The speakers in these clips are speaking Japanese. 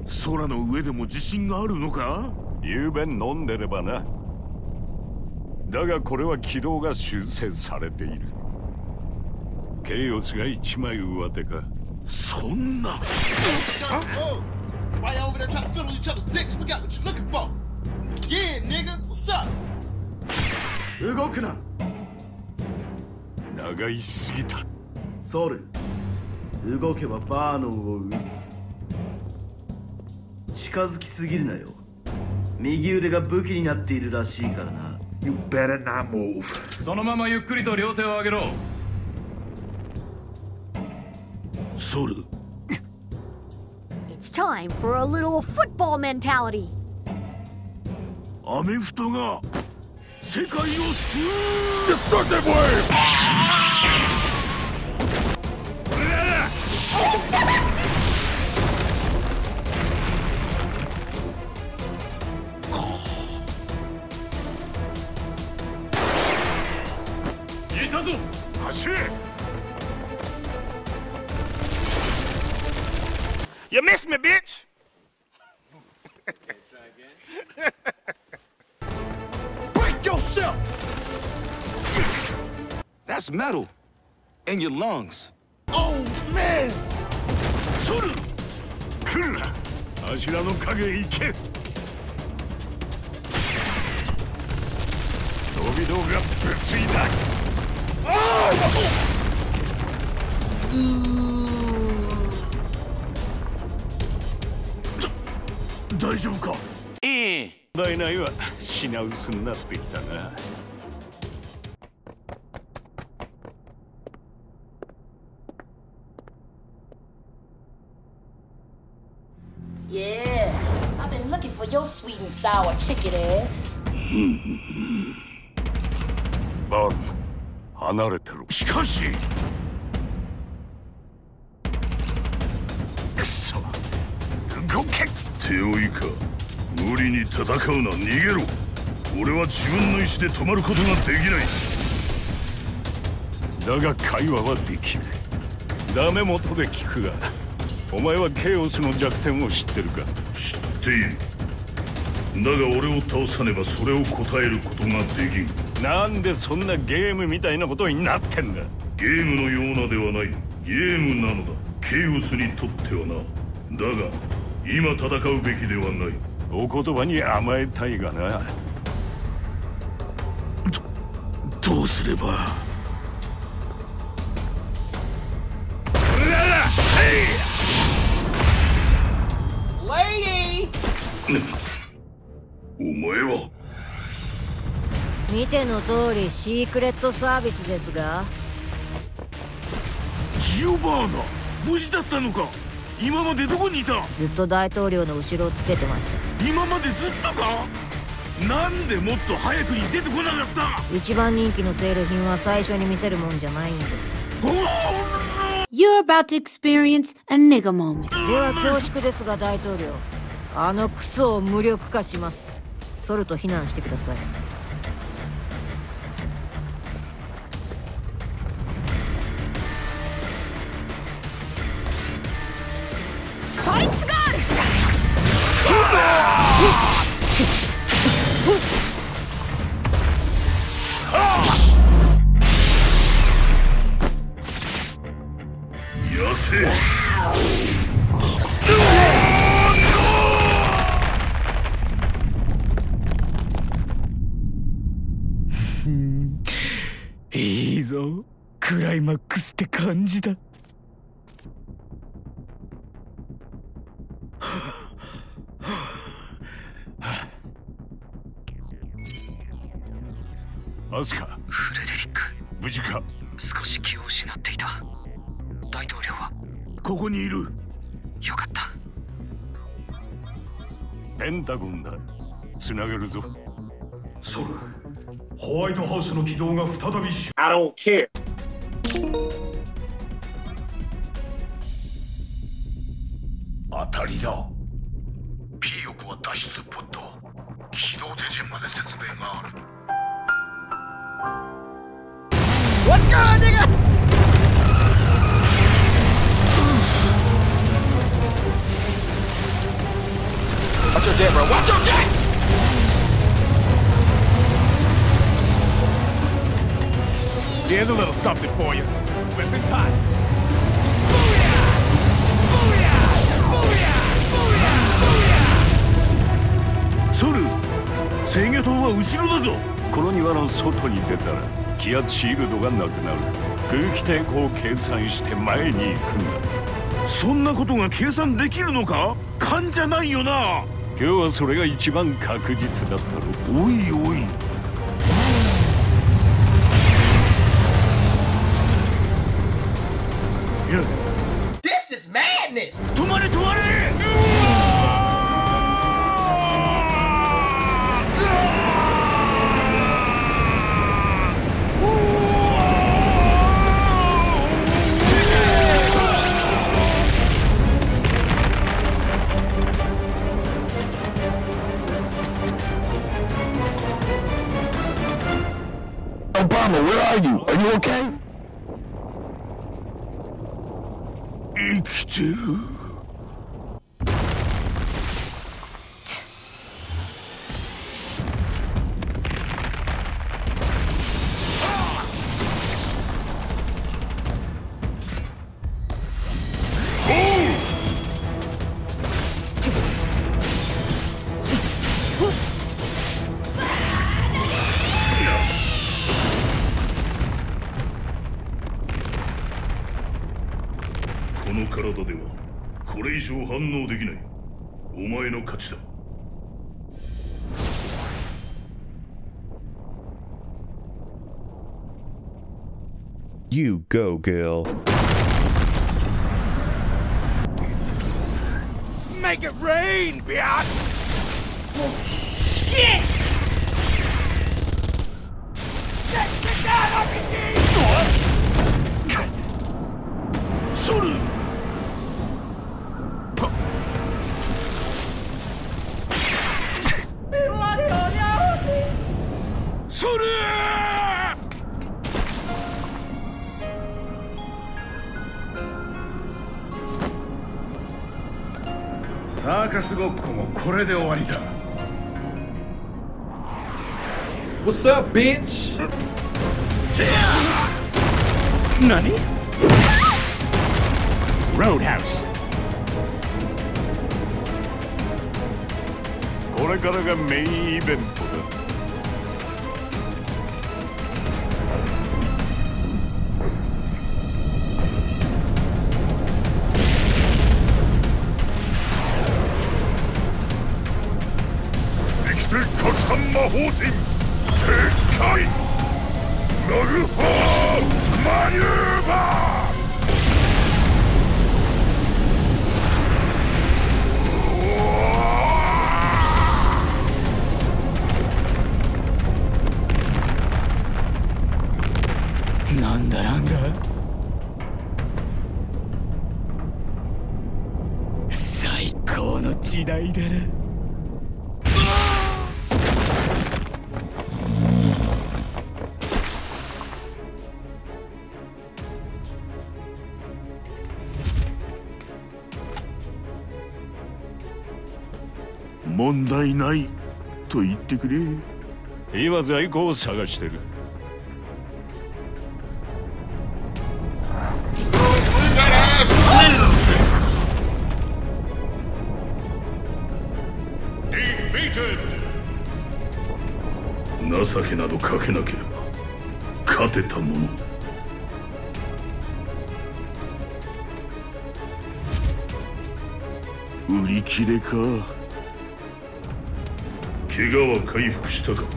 空の上でも自信があるのか？ 夕べ飲んでればな。だがこれは軌道が修正されている。ケイオスが一枚上手か。 そんな。 Why y'all over there trying to fiddle each other's dicks? We got what you're looking for. Yeah, nigga, what's up? 動くな。 長いすぎた。 ソル、動けばバーノンを撃つ。近づきすぎるなよ。右腕が武器になっているらしいからな。 You better not move. そのままゆっくりと両手を上げろ。 ソル。 It's time for a little football mentality. アメフトが世界を救う。Destructive wave. いたぞ。 走れ。 You missed me, bitch! Break yourself! That's metal in your lungs. Oh, man! ソル、来るな。柱の影へ行け。飛び道がぶついた。大丈夫か？ 問題ないわ。品薄になってきたな。 Yeah, I've been looking for your sweet and sour chicken ass. バン、離れてろ。 しかし。 くそ。動け。 手負いか。無理に戦うな。逃げろ。俺は自分の意志で止まることができない。 だが会話はできる。ダメ元で聞くが、お前はケイオスの弱点を知ってるか？ 知っている。だが俺を倒さねばそれを答えることができん。 なんでそんなゲームみたいなことになってんだ？ ゲームのようなではない。ゲームなのだ。ケイオスにとってはな。だが今戦うべきではない。 お言葉に甘えたいがな。 どうすれば。 Lady! お前は。 見ての通りシークレットサービスですが。 ジオバーナ、無事だったのか？今までどこにいた？ ずっと大統領の後ろをつけてました。 今までずっとか？なんでもっと早くに出てこなかった？ 一番人気のセール品は最初に見せるもんじゃないんです。 You're about to experience a nigga moment. では恐縮ですが大統領、あのクソを無力化します。ソルと非難してください。 スパイスガール。 やせ。 いいぞ、クライマックスって感じだ。 アスカ、 フレデリック、 無事か？ 少し気を失っていた。大統領はここにいる。 よかった。 ペンタゴンだ。つなげるぞ。 ソル、ホワイトハウスの軌道が再び I don't care. 当たりだ。P 翼は脱出ポッド。起動手順まで説明がある。 What's good, nigga? Here's a little something for you. Weapons hot. ソル、制御塔は後ろだぞ。 この庭の外に出たら気圧シールドがなくなる。空気抵抗を計算して前に行くんだ。 そんなことが計算できるのか？勘じゃないよな。 今日はそれが一番確実だったろ。 おいおい。 This is madness! 止まれ止まれ！ Obama, where are you? Are you okay? 生きてる。 この体ではこれ以上反応できない。お前の勝ちだ。 You go, girl. Make it rain, bitch! Shit! Get down, RPG! ソル！ソル！ サーカスごっこもこれで終わりだ。 What's up, bitch? 何？ Roadhouse。 これからがメインイベントだ。 生きて拡散魔法陣撤回ナグファーマニューバー。 なんだなんだ最高の時代だな。 問題ないと言ってくれ。 今在庫を探してる。 情けなどかけなければ勝てたもの。 売り切れか。 怪我は回復したか。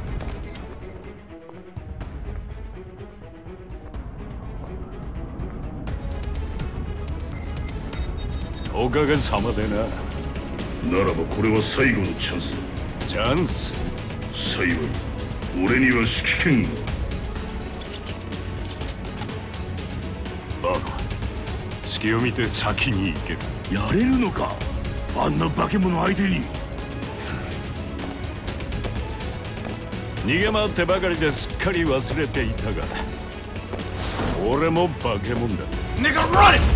おかげさまでな。 ならばこれは最後のチャンスだ。 チャンス？ 幸い俺には指揮権が。 バカ、隙を見て先に行け。 やれるのか、あんな化け物相手に。 逃げ回ってばかりですっかり忘れていたが、俺も化け物だ。 Nigga, run it!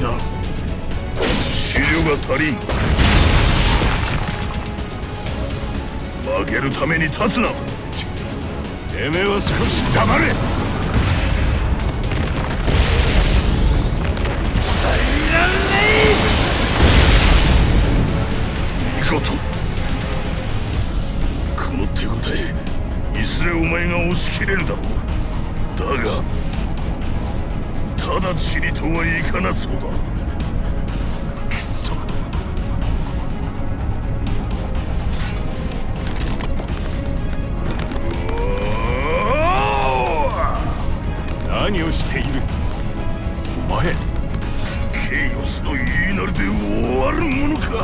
な。 資料が足りん。負けるために立つな。 てめえは少し黙れ。見事。この手応え、いずれお前が押し切れるだろう。だが直ちにとはいかなそうだ。 くそ。何をしているお前。 ケイオスの言いなりで終わるものか。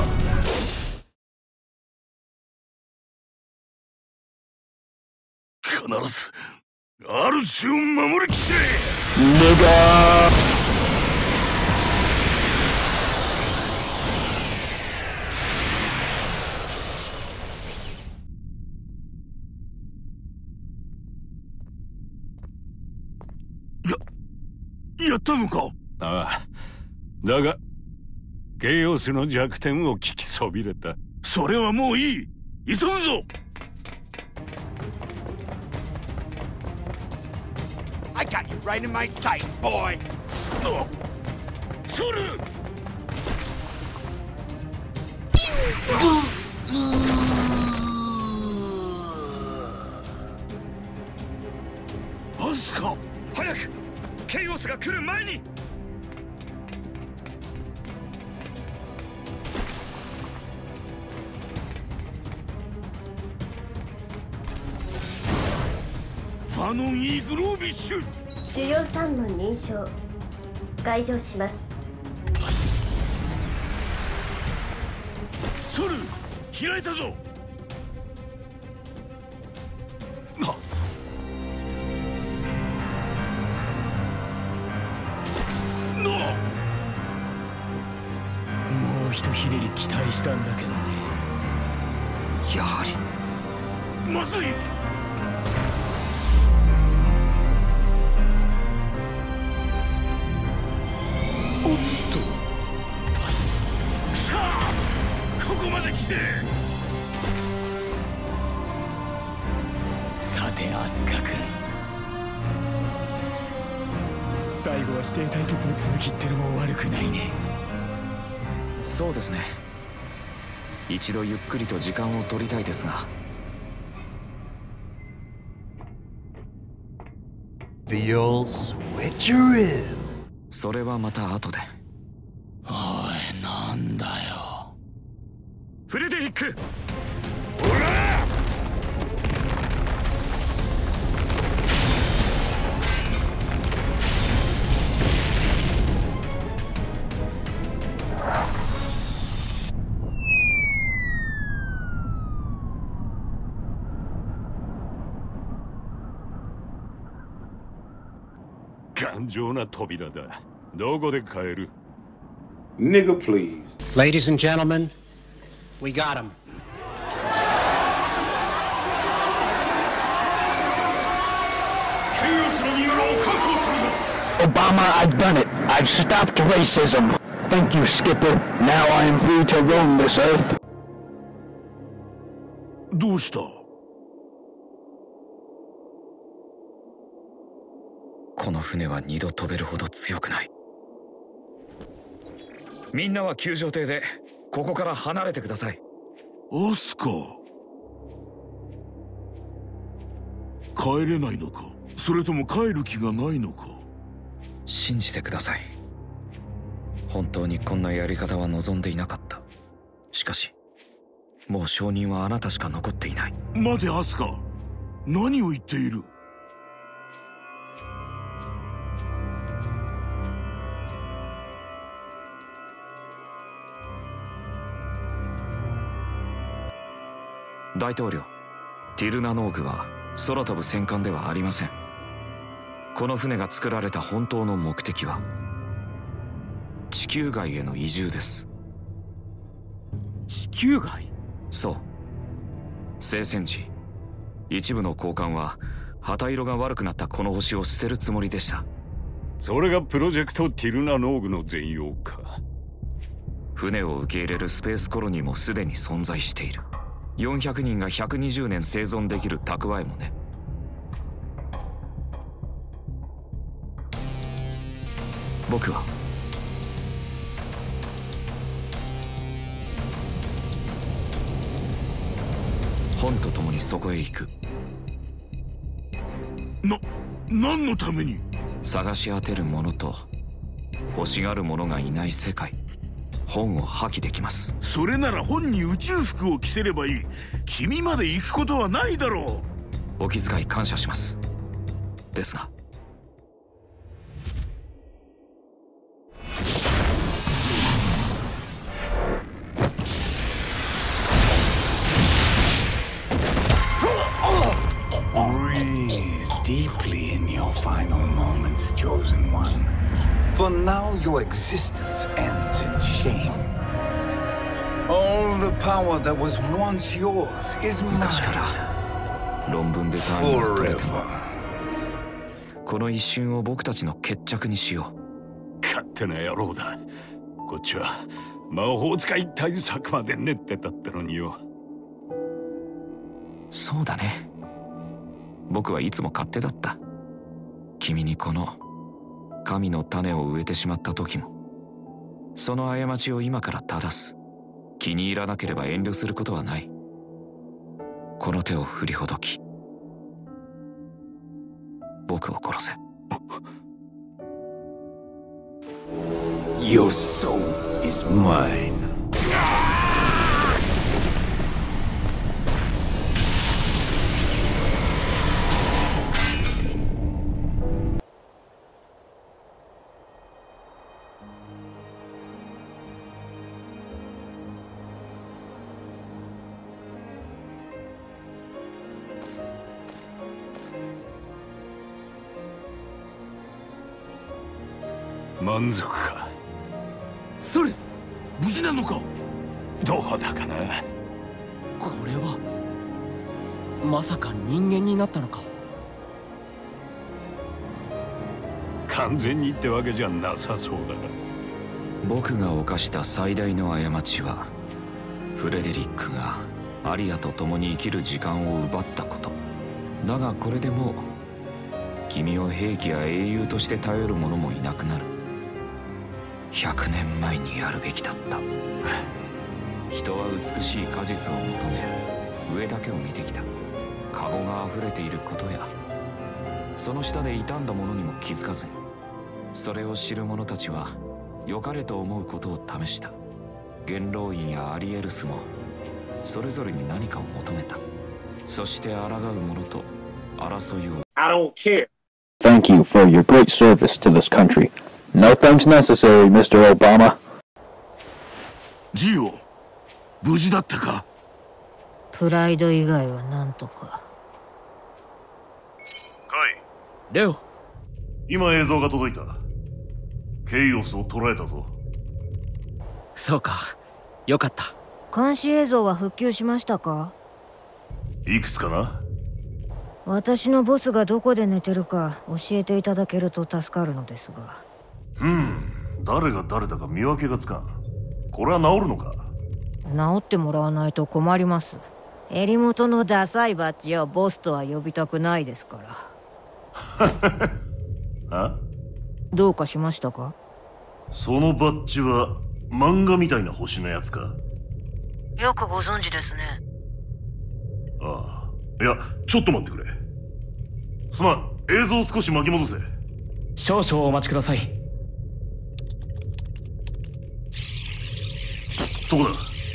必ず主を守りきれ。 やったのか。 ああ、だがケイオスの弱点を聞きそびれた。 それはもういい。急ぐぞ。 I got you right in my sights, boy. ソル。アスカ、 早くケイオスが来る前に。 ファノン・イーグロービッシュ。 主要3問認証。解錠します。 ソル、開いたぞ。 もう一ひねり期待したんだけどね。 やはりまずい。おっと、さあここまで来て。 さてアスカ君、最後は師弟対決の続きってのも悪くないね。 そうですね。一度ゆっくりと時間を取りたいですが。 The old switcheroo. それはまた後で。 おい、なんだよ。 フレデリック。 ほら。 頑丈な扉だ。どこで買える？ Nigga, please. Ladies and gentlemen, we got him. Obama, I've done it. I've stopped racism. Thank you, Skipper. Now I am free to roam this earth. どうした？ この船は二度飛べるほど強くない。みんなは救助艇でここから離れてください。 アスカ、帰れないのか、それとも帰る気がないのか。 信じてください。本当にこんなやり方は望んでいなかった。しかしもう証人はあなたしか残っていない。 待てアスカ、何を言っている。 大統領、ティルナノーグは空飛ぶ戦艦ではありません。この船が作られた本当の目的は地球外への移住です。 地球外？ そう。聖戦時、一部の高官は旗色が悪くなったこの星を捨てるつもりでした。 それがプロジェクトティルナノーグの全容か。 船を受け入れるスペースコロニーもすでに存在している。400人が120年生存できる蓄えもね。僕は本と共にそこへ行く。 何のために？ 探し当てる者と欲しがる者がいない世界。本を破棄できます。 それなら本に宇宙服を着せればいい。君まで行くことはないだろう。お気遣い感謝します。ですが Deeply in your final moments, chosen one. For now, your existence ends in shame. All the power that was once yours is mine. 論文で単位が取れても Forever. この一瞬を僕たちの決着にしよう。勝手な野郎だ。こっちは魔法使い対策まで練ってたってのによ。 そうだね。僕はいつも勝手だった。君にこの神の種を植えてしまった時も、その過ちを今から正す。気に入らなければ遠慮することはない。この手を振りほどき、僕を殺せ。 Your soul is mine. 満足か。 それ無事なのか？ どうだかな。 これはまさか人間になったのか？ 完全にってわけじゃなさそうだが。 僕が犯した最大の過ちは、フレデリックがアリアと共に生きる時間を奪ったこと。だがこれでもう君を兵器や英雄として頼る者もいなくなる。100年前にやるべきだった。人は美しい果実を求め、上だけを見てきた。カゴが溢れていることや、その下で傷んだ者にも気づかずに、それを知る者たちは良かれと思うことを試した。元老院やアリエルスもそれぞれに何かを求めた。そして抗う者と争いを。 I don't care. Thank you for your great service to this country. No thanks necessary, Mr. Obama. ジオ、無事だったか？ プライド以外はなんとか。 カイ、 レオ。 今映像が届いた。ケイオスを捉えたぞ。 そうか、よかった。 監視映像は復旧しましたか？ いくつかな？ 私のボスがどこで寝てるか教えていただけると助かるのですが。 誰が誰だか見分けがつかん。これは治るのか？ 治ってもらわないと困ります。襟元のダサいバッジをボスとは呼びたくないですから。 あ？ どうかしましたか？ そのバッジは漫画みたいな星のやつか？ よくご存知ですね。 ああ、いや、ちょっと待ってくれ。すまん、映像を少し巻き戻せ。 少々お待ちください。 そこだ。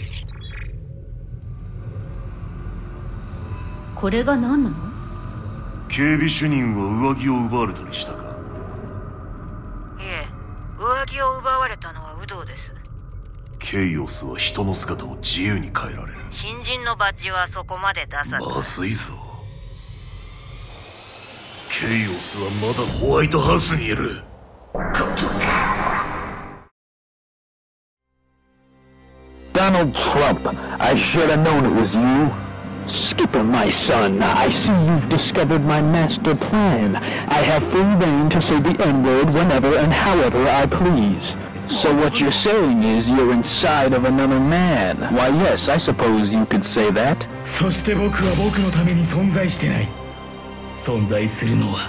これが何なの？ 警備主任は上着を奪われたりしたか？ いえ、上着を奪われたのは有働です。 ケイオスは人の姿を自由に変えられる。 新人のバッジはそこまで出さない。 まずいぞ。ケイオスはまだホワイトハウスにいる。 Donald Trump, I should have known it was you. Skipper, my son, I see you've discovered my master plan. I have free reign to say the N-word whenever and however I please. So what you're saying is you're inside of another man. Why, yes, I suppose you could say that. そして僕は僕のために存在してない。存在するのは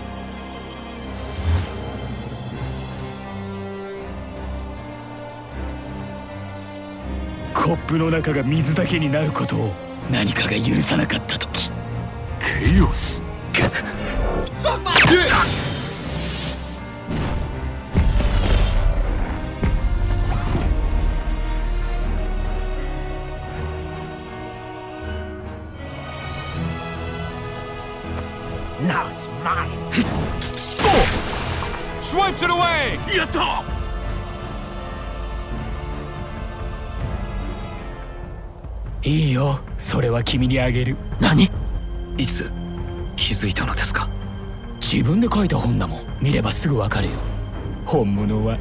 コップの中が水だけになることを何かが許さなかったとき。 ケイオス。 Now it's mine. Swipes it away. やった。 いいよ、それは君にあげる。 何？いつ気づいたのですか？ 自分で書いた本だもん。見ればすぐわかるよ。本物は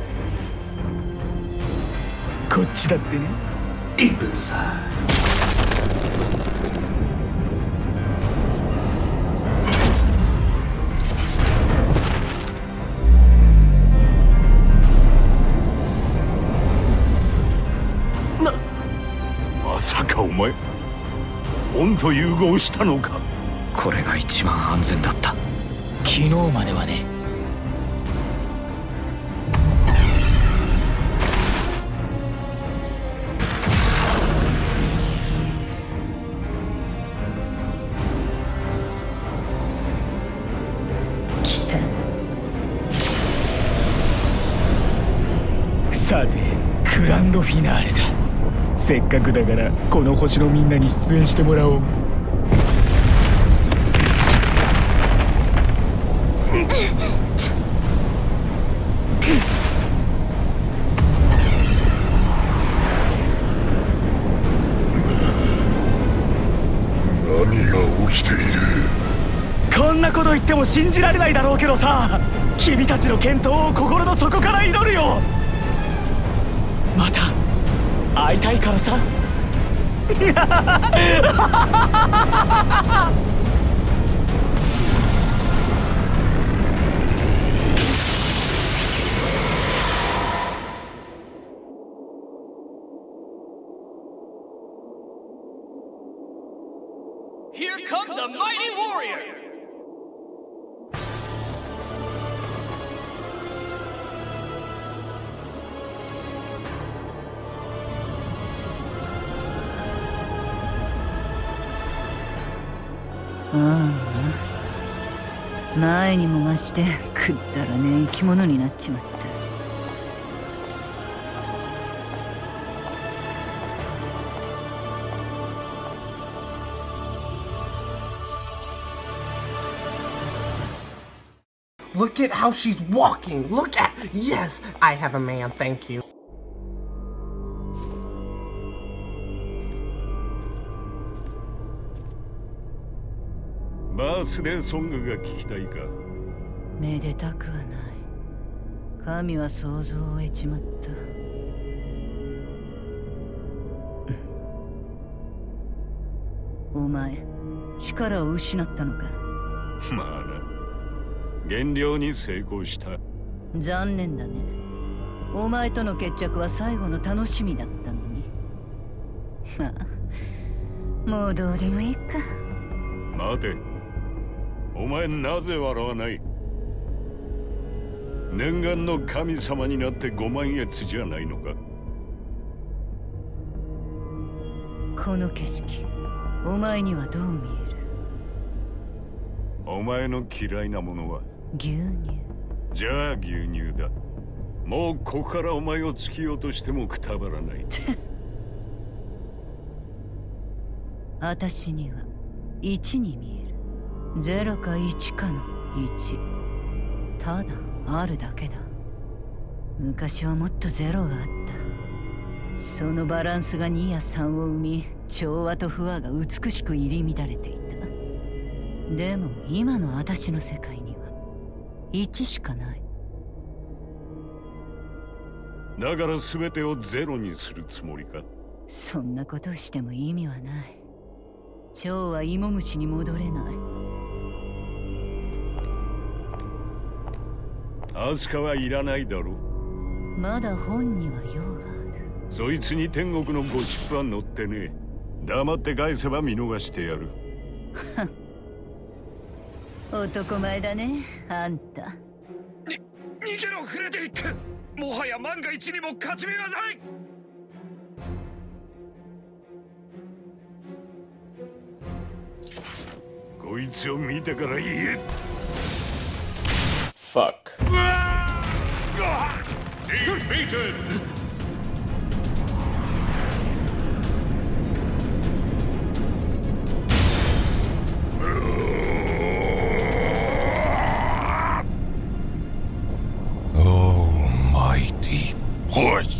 こっちだってね。 Deep inside. まさかお前本と融合したのか？ これが一番安全だった。 昨日まではね。 来た。 さて、グランドフィナーレだ。せっかくだからこの星のみんなに出演してもらおう。 何が起きている？ こんなこと言っても信じられないだろうけどさ、君たちの健闘を心の底から祈るよ。また会いたいからさ。 Here comes a mighty warrior. Ah, 前にも増してくだらねえ生き物になっちまった。 Look at how she's walking. Look at. Yes, I have a man. Thank you. バースデーソングが聞きたいか？ めでたくはない。神は想像を得ちまった。お前、力を失ったのか？ まあな。減量に成功した。 残念だね。お前との決着は最後の楽しみだったのに。まあ、もうどうでもいいか。 待て。お前なぜ笑わない？念願の神様になってご満悦じゃないのか？ この景色、お前にはどう見える？ お前の嫌いなものは？ 牛乳。 じゃあ牛乳だ。もうここからお前を突き落としてもくたばらない。 私には1に見える。0か1かの1。ただあるだけだ。昔はもっと0があった。そのバランスが2や3を生み、調和と不和が美しく入り乱れていた。でも今の私の世界には1しかない。 だから全てをゼロにするつもりか？ そんなことをしても意味はない。 蝶は芋虫に戻れない。 アスカはいらないだろ。 まだ本には用がある。 そいつに天国のゴシップは載ってねえ。黙って返せば見逃してやる。 男前だね、あんた。 逃げろフレデリック。もはや万が一にも勝ち目はない。 こいつを見てから言え。 Fuck. Defeated. Almighty push.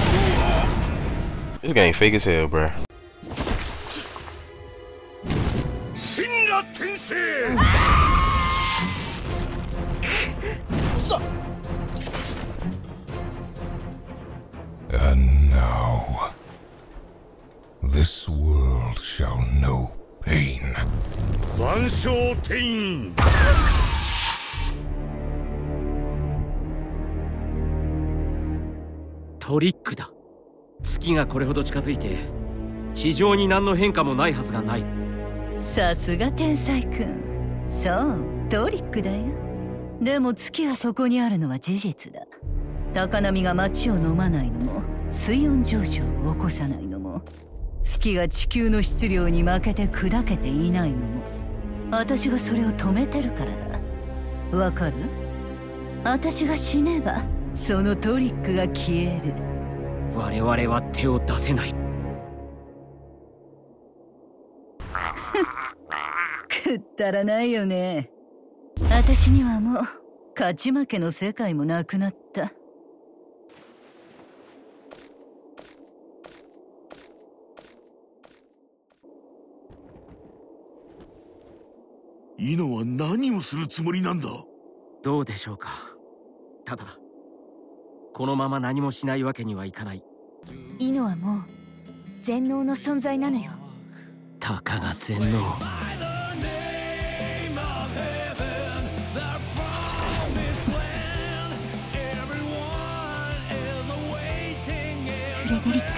This game fake as hell, bruh. Shinra Tensei. What's up? And now, this world shall know pain. 万象天員。 トリックだ。月がこれほど近づいて地上に何の変化もないはずがない。 さすが天才くん。そうトリックだよ。でも月がそこにあるのは事実だ。高波が街を飲まないのも水温上昇を起こさないのも月が地球の質量に負けて砕けていないのも私がそれを止めてるからだ。わかる？私が死ねばそのトリックが消える。 我々は手を出せない。 くったらないよね。私にはもう勝ち負けの世界もなくなった。 イノは何をするつもりなんだ？ どうでしょうか。ただこのまま何もしないわけにはいかない。 イノはもう全能の存在なのよ。 たかが全能。 フレデリック。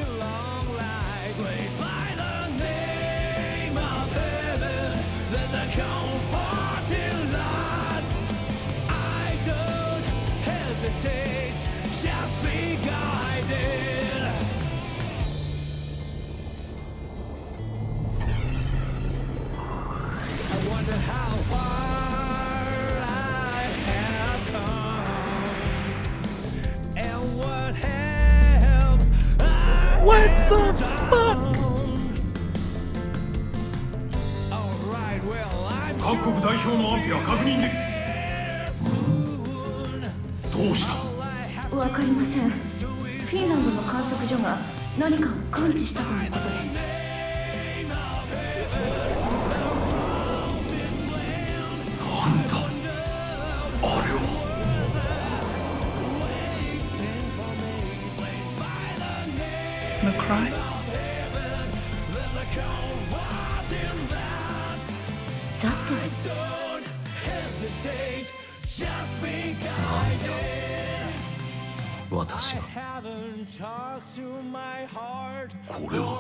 各国代表の安否は確認でき。どうした？ わかりません。フィンランドの観測所が何かを感知したとのことです。 なんだあれは。 McCry? ザトル。 私がこれは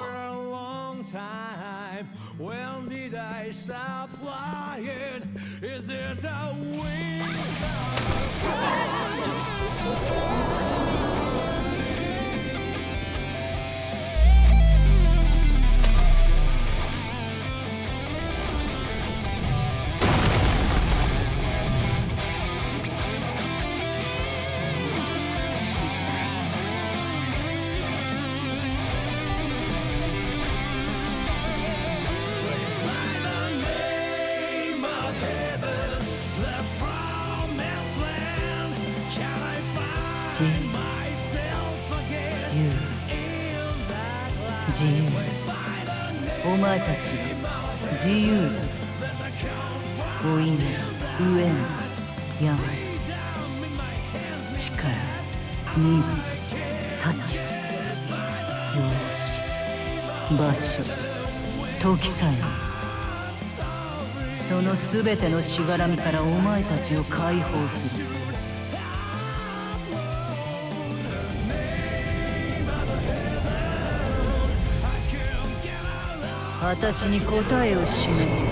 自由。お前たちは自由だ。老いも飢えも病力身分形容姿場所時さえもその全てのしがらみからお前たちを解放する。私に答えを示せ。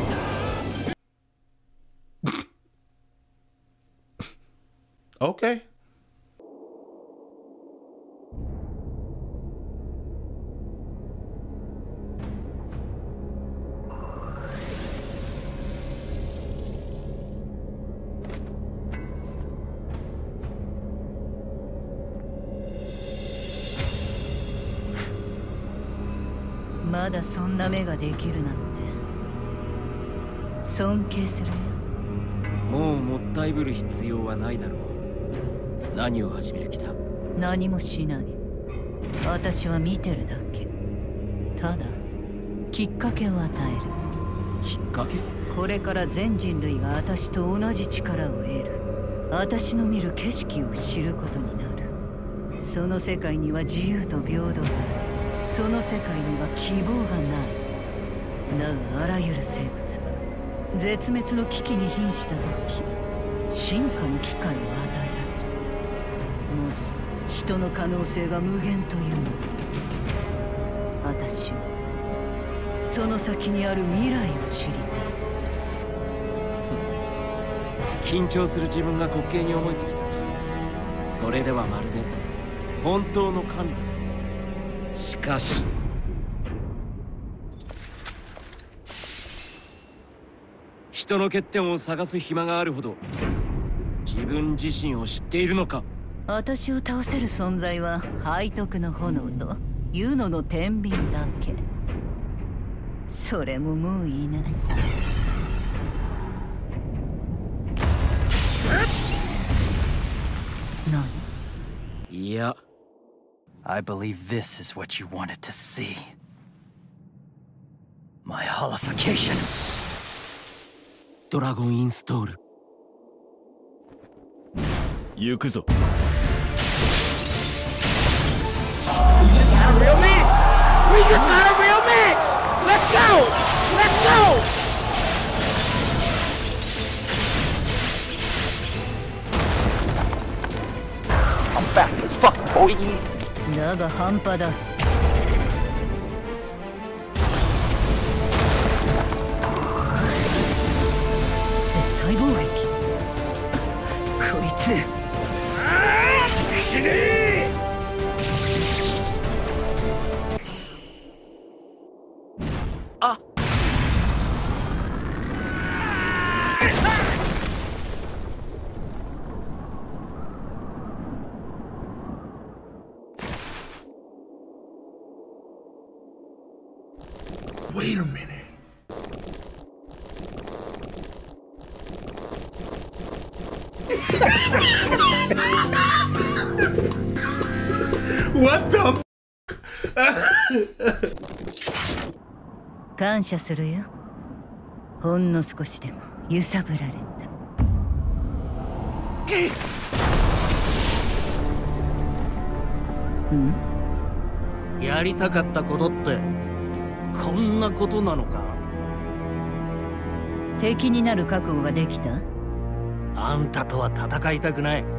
Okay. 「まだそんな目ができるなんて尊敬するよ。 もうもったいぶる必要はないだろう。何を始める気だ？ 何もしない。私は見てるだけ。ただきっかけを与える。 きっかけ？ これから全人類が私と同じ力を得る。私の見る景色を知ることになる。その世界には自由と平等がある。その世界には希望がない。だがあらゆる生物は絶滅の危機に瀕した時進化の機会を与えられる。もし人の可能性が無限というのに、私はその先にある未来を知りたい。 緊張する自分が滑稽に思えてきた。それではまるで本当の神だ。しかし人の欠点を探す暇があるほど自分自身を知っているのか？ 私を倒せる存在は背徳の炎とユノの天秤だけ。それももういない。何？ いや。 I believe this is what you wanted to see. My holification. ドラゴンインストール。 行くぞ。 We just got a real match! We just got a real match! Let's go! Let's go! I'm fast as fuck, boy! だが半端だ。絶対防撃。こいつ。死ねー！ あ。 Wait a minute. What the f 感謝するよ。ほんの少しでも揺さぶられた。 やりたかったことってこんなことなのか？ 敵になる覚悟ができた？ あんたとは戦いたくない。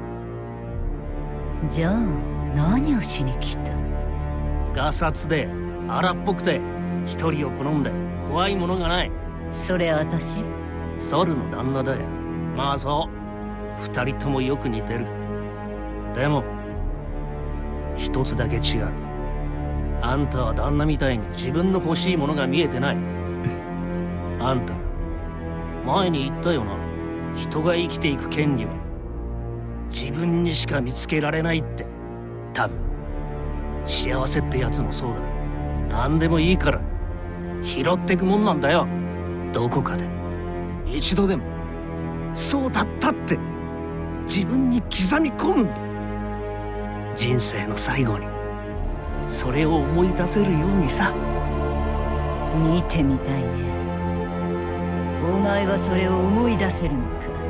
じゃあ何をしに来た？ ガサツで荒っぽくて一人を好んで怖いものがない。 それ私？ ソルの旦那だよ。まあそう二人ともよく似てる。でも一つだけ違う。あんたは旦那みたいに自分の欲しいものが見えてない。あんた前に言ったよな。人が生きていく権利は自分にしか見つけられないって。多分幸せってやつもそうだ。何でもいいから拾ってくもんなんだよ。どこかで一度でもそうだったって自分に刻み込むんだ。人生の最後にそれを思い出せるようにさ。 見てみたいね。お前がそれを思い出せるのか。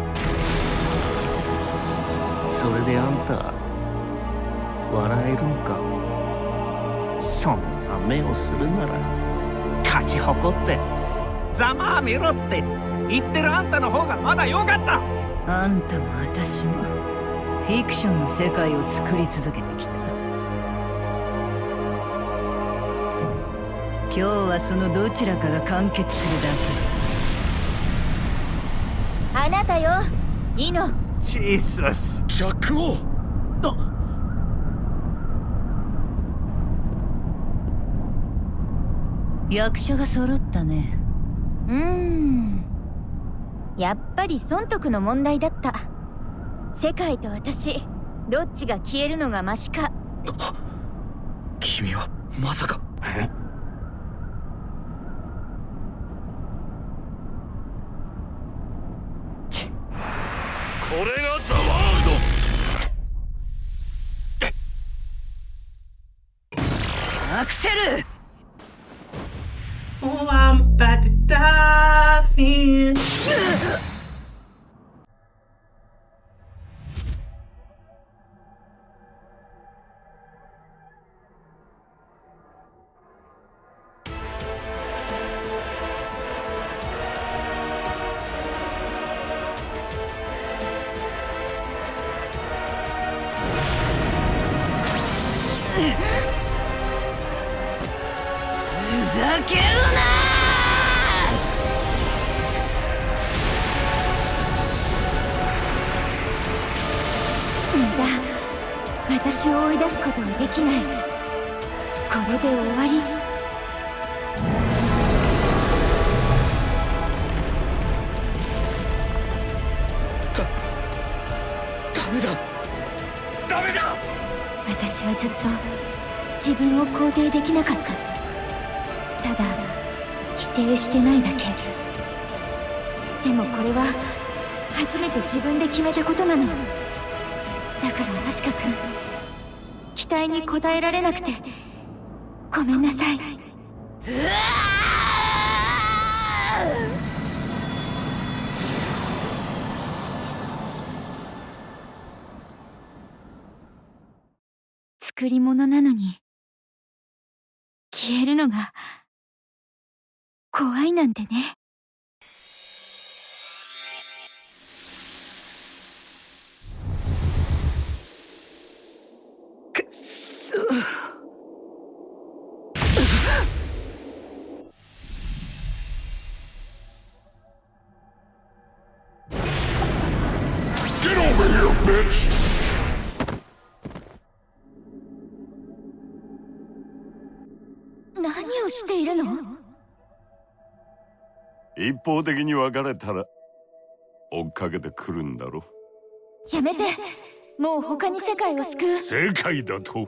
それであんた笑えるのか？そんな目をするなら勝ち誇ってざまあみろって言ってるあんたの方がまだ良かった。 あんたも私もフィクションの世界を作り続けてきた。今日はそのどちらかが完結するだけ。 あなたよ、イノ。 Jesus。 ジャック王。 役者が揃ったね。 やっぱり損得の問題だった。世界と私、どっちが消えるのがマシか。 君はまさか。 これがザワールド。 アクセル。 Oh, I'm about to dive in. 私を追い出すことはできない。これで終わり。 ダメだ。 私はずっと自分を肯定できなかった。ただ否定してないだけ。でもこれは初めて自分で決めたことなの。だからアスカ君、期待に応えられなくてごめんなさい。作り物なのに消えるのが怖いなんてね。 Get over here, bitch! 何をしているの？ 一方的に別れたら追っかけてくるんだろ。 やめて。もう他に世界を救う。 世界だと？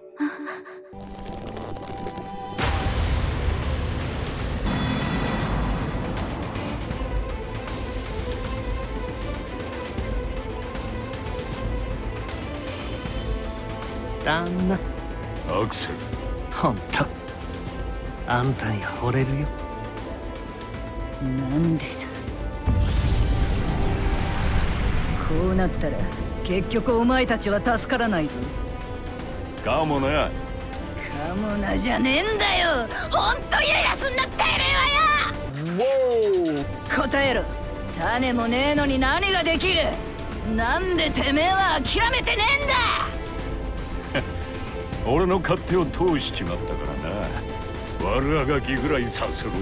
旦那。 アクセル。 ほんとあんたに惚れるよ。 なんでだ。こうなったら結局お前たちは助からないぞ。 かもな。 かもなじゃねえんだよ。ほんとイライラすんなってめえはよ。答えろ。種もねえのに何ができる。なんでてめえは諦めてねえんだ。 俺の勝手を通しちまったからな。悪あがきぐらいさせろ。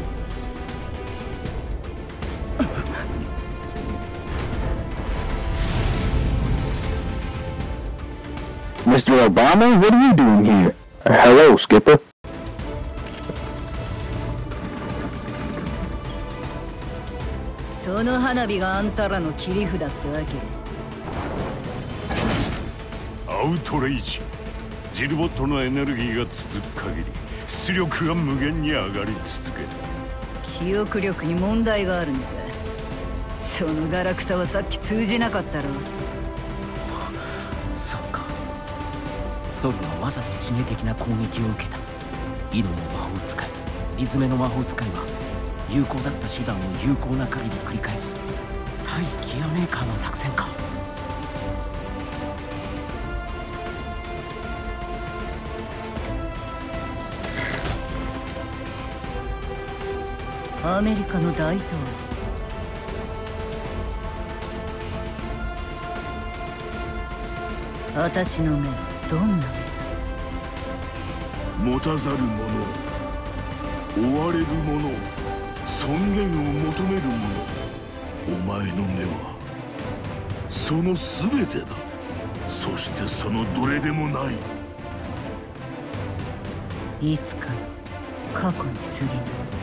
Mr. Obama, what are you doing here? Hello, Skipper. その花火があんたらの切り札ってわけ。 アウトレイジ。ジルボットのエネルギーが続く限り出力が無限に上がり続ける。 記憶力に問題があるんだ。そのガラクタはさっき通じなかったろ。 そうか。ソルはわざと致命的な攻撃を受けた。イノの魔法使い、リズメの魔法使いは有効だった手段を有効な限り繰り返す対ギアメーカーの作戦か。 アメリカの大統領。私の目はどんな持たざる者、追われる者、尊厳を求める者、お前の目はその全てだ。そしてそのどれでもない。 いつか過去に過ぎない。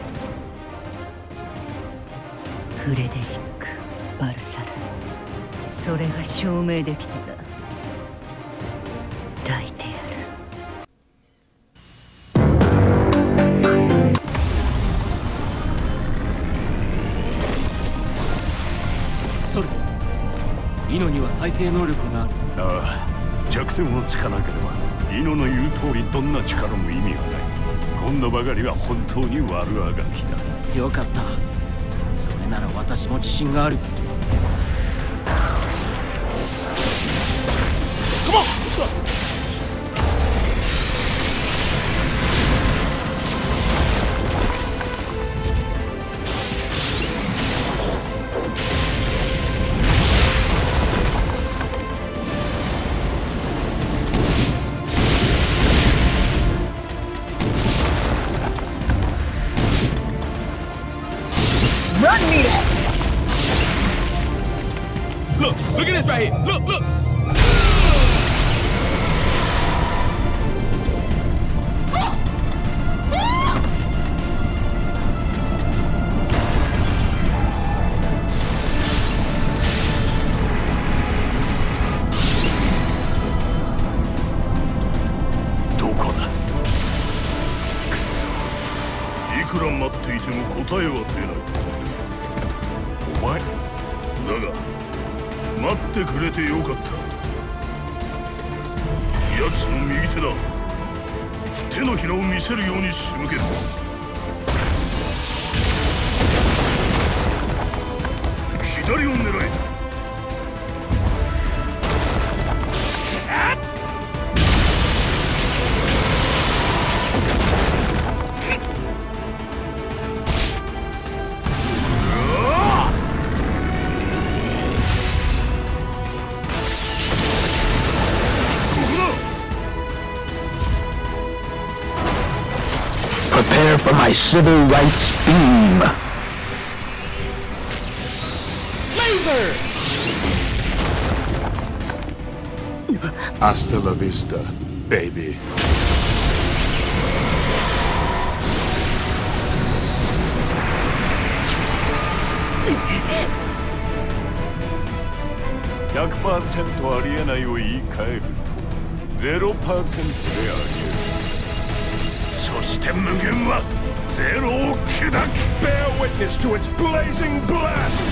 フレデリック・バルサラ、それが証明できたら抱いてやる。 ソル、イノには再生能力がある。 ああ、弱点をつかなければイノの言う通りどんな力も意味がない。今度ばかりは本当に悪あがきだ。 よかった。それなら私も自信がある。 Come on! What's up? Run me that! Look at this right here. Look. どこだ。 くそ。いくら待っていても答えは出ない。お前だが待ってくれてよかった。奴の右手だ。手のひらを見せるように仕向ける。左を狙え。 Prepare for my civil rights beam. Laser! Hasta la vista, baby. %ありえないを言い換えると 0% であり得る。そして無限はゼロを砕く。 Bear witness to its blazing blast!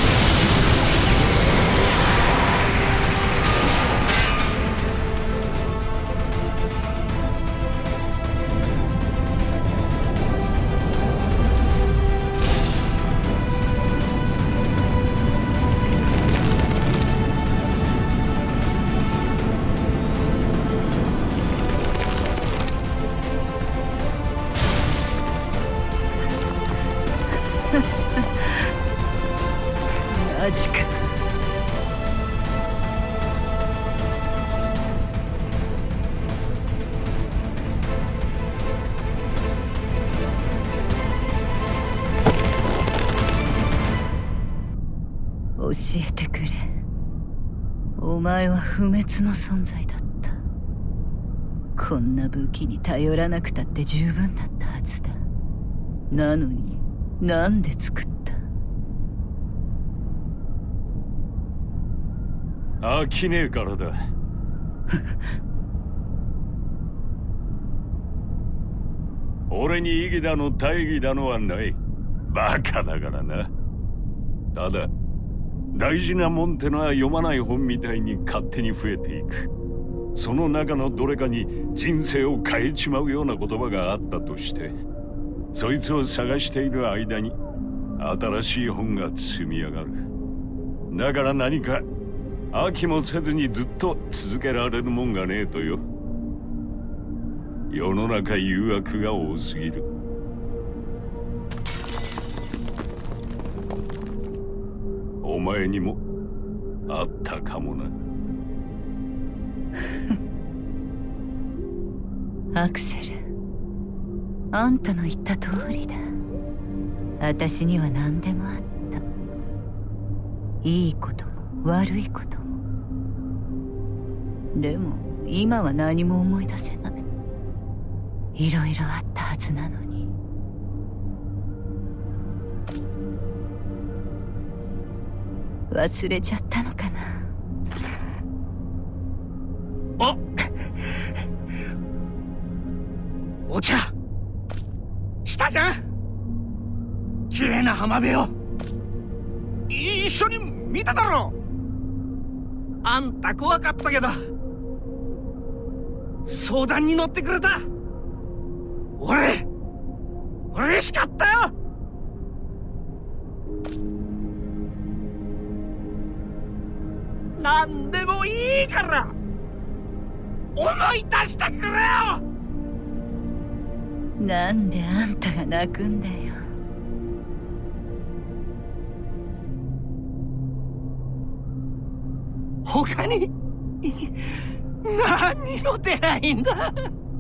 マジか。教えてくれ。お前は不滅の存在だった。こんな武器に頼らなくたって十分だったはずだ。なのになんで作った？ 飽きねえからだ。俺に意義だの大義だのはない。バカだからな。ただ大事なもんってのは読まない本みたいに勝手に増えていく。その中のどれかに人生を変えちまうような言葉があったとして、そいつを探している間に新しい本が積み上がる。だから何か飽きもせずにずっと続けられるもんがねえとよ。世の中誘惑が多すぎる。 お前にもあったかもな。 アクセル、あんたの言った通りだ。私には何でもあった。いいことも悪いことも。でも今は何も思い出せない。いろいろあったはずなのに。忘れちゃったのかな。 お茶したじゃん。綺麗な浜辺を一緒に見ただろ。あんた怖かったけど相談に乗ってくれた。俺嬉しかったよ。何でもいいから思い出してくれよ。 なんであんたが泣くんだよ。 他に何にも出ないんだ。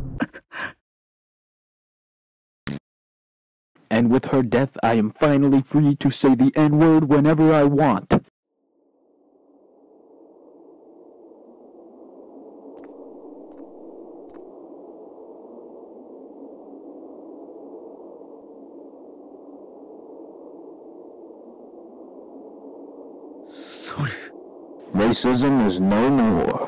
And with her death, I am finally free to say the N-word whenever I want. Racism is no more.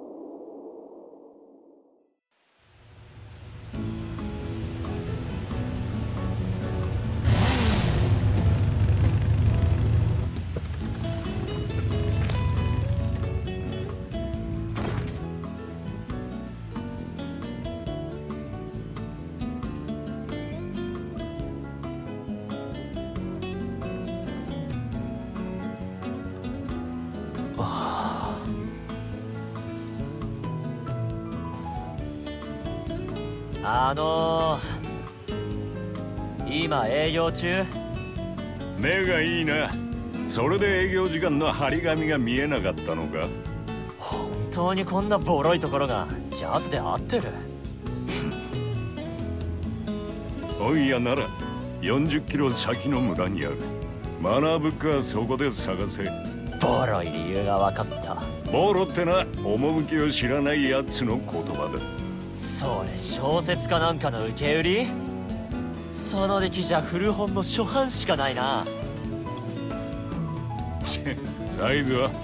今営業中。 目がいいな。それで営業時間の張り紙が見えなかったのか。 本当にこんなボロいところがジャズで合ってる。 おいやなら40キロ先の村にある。学ぶかそこで探せ。 ボロい理由が分かった。 ボロってな、趣を知らないやつの言葉だ。 それ小説かなんかの受け売り？その出来じゃ古本の初版しかないな。 サイズは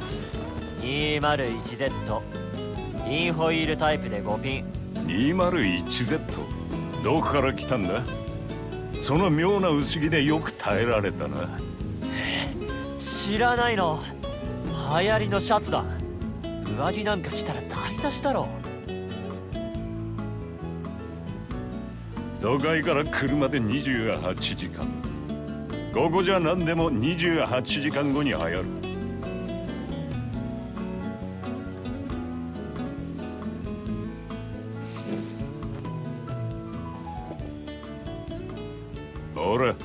201Z。 インホイールタイプで5ピン。 201Z？ どこから来たんだ？その妙な薄着でよく耐えられたな。 知らないの？流行りのシャツだ。上着なんか着たら台無しだろ。 都会から車で28時間。ここじゃ何でも28時間後に流行る。ほら。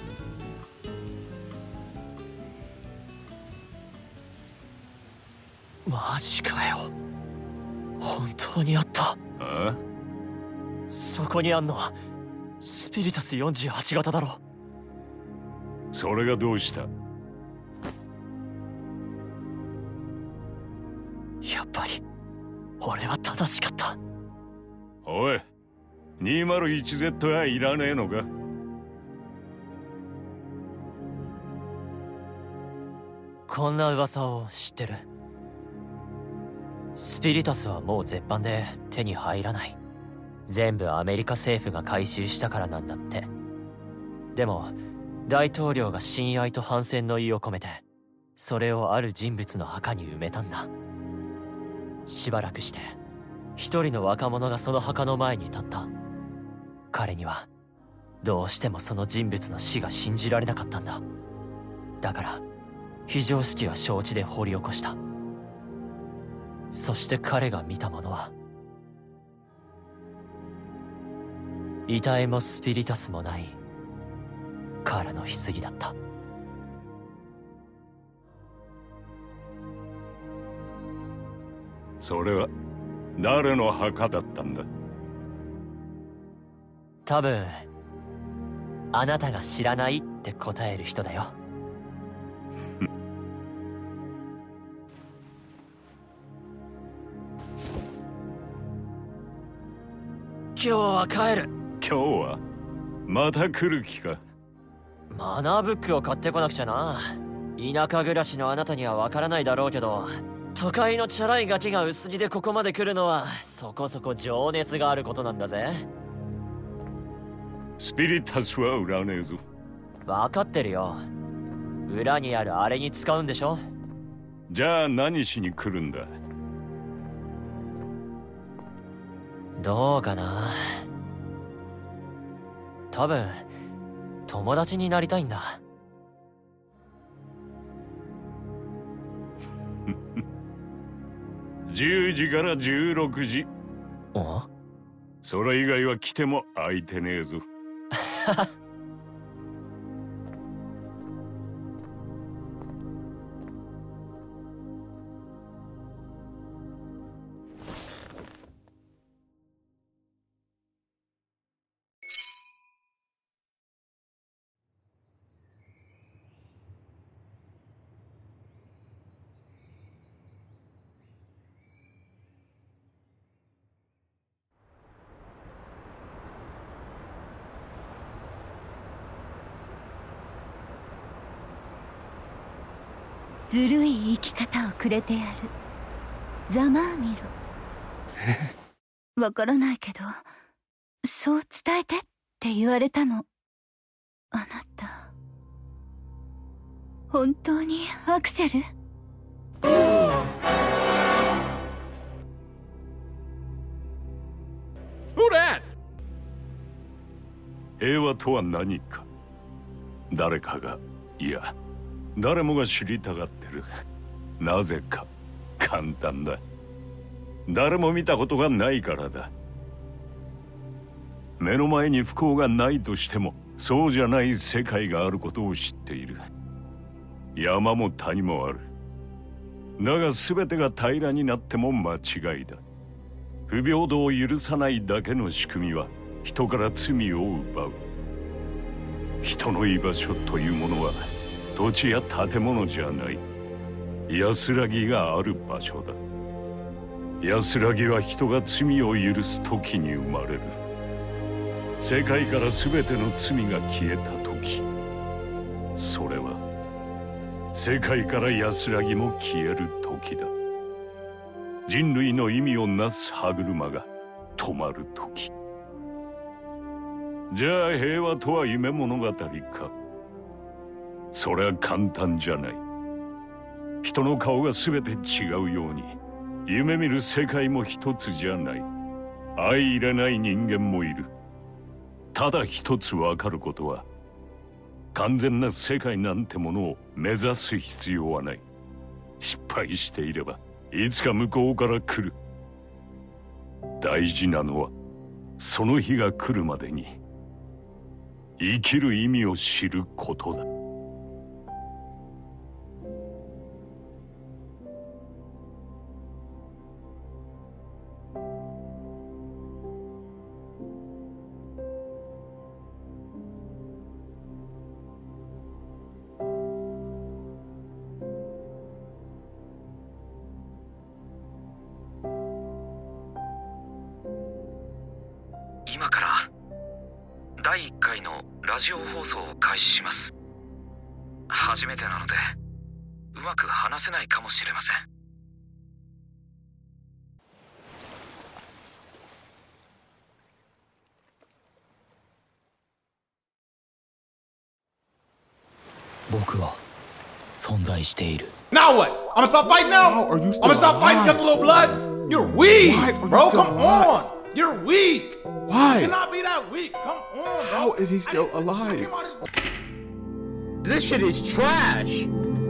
マジかよ。本当にあった。 ああ？ そこにあんのはスピリタス48型だろ。 それがどうした？ やっぱり俺は正しかった。 おい、201Z はいらねえのか？ こんな噂を知ってる？スピリタスはもう絶版で手に入らない。全部アメリカ政府が回収したからなんだって。でも大統領が親愛と反戦の意を込めてそれをある人物の墓に埋めたんだ。しばらくして一人の若者がその墓の前に立った。彼にはどうしてもその人物の死が信じられなかったんだ。だから非常識は承知で掘り起こした。そして彼が見たものは遺体もスピリタスもないカーラの棺だった。 それは誰の墓だったんだ？ 多分あなたが知らないって答える人だよ。今日は帰る。 今日はまた来る気か？ マナーブックを買ってこなくちゃな。田舎暮らしのあなたにはわからないだろうけど、都会のチャラいガキが薄着でここまで来るのはそこそこ情熱があることなんだぜ。 スピリタスは売らねえぞ。 わかってるよ。裏にあるあれに使うんでしょ。 じゃあ何しに来るんだ？ どうかな。多分友達になりたいんだ。 10時から16時。 あ？ それ以外は来ても空いてねえぞ。 ずるい生き方をくれてやる。ざまあみろ。わからないけど、そう伝えてって言われたの。あなた、本当にアクセル？ Who that? 平和とは何か。誰かが、いや誰もが知りたがってる。なぜか。簡単だ。誰も見たことがないからだ。目の前に不幸がないとしてもそうじゃない世界があることを知っている。山も谷もある。だが全てが平らになっても間違いだ。不平等を許さないだけの仕組みは人から罪を奪う。人の居場所というものは土地や建物じゃない。安らぎがある場所だ。安らぎは人が罪を許す時に生まれる。世界から全ての罪が消えた時、それは世界から安らぎも消える時だ。人類の意味をなす歯車が止まる時。じゃあ平和とは夢物語か。それは簡単じゃない。人の顔が全て違うように夢見る世界も一つじゃない。相入れない人間もいる。ただ一つ分かることは、完全な世界なんてものを目指す必要はない。失敗していればいつか向こうから来る。大事なのはその日が来るまでに生きる意味を知ることだ。 今から第1回のラジオ放送を開始します。初めてなのでうまく話せないかもしれません。 僕は存在している。 Now what? I'm gonna stop fighting now? Are you I'm still gonna stop fighting because of a little blood? You're weak, Why are you bro. still Come alive? on. You're weak. Why? You cannot be that weak. Come on, bro. How is he still alive? This shit is trash.